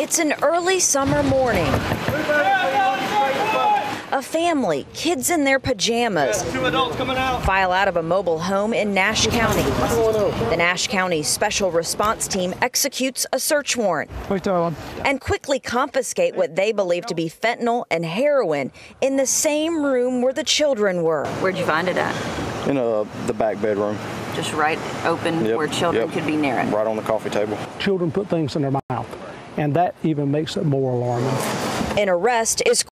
It's an early summer morning. A family, kids in their pajamas, file out of a mobile home in Nash County. The Nash County Special Response Team executes a search warrant and quickly confiscate what they believe to be fentanyl and heroin in the same room where the children were. Where'd you find it at? In the back bedroom. Just right open where children could be near it? Right on the coffee table. Children put things in their mouth, and that even makes it more alarming. An arrest is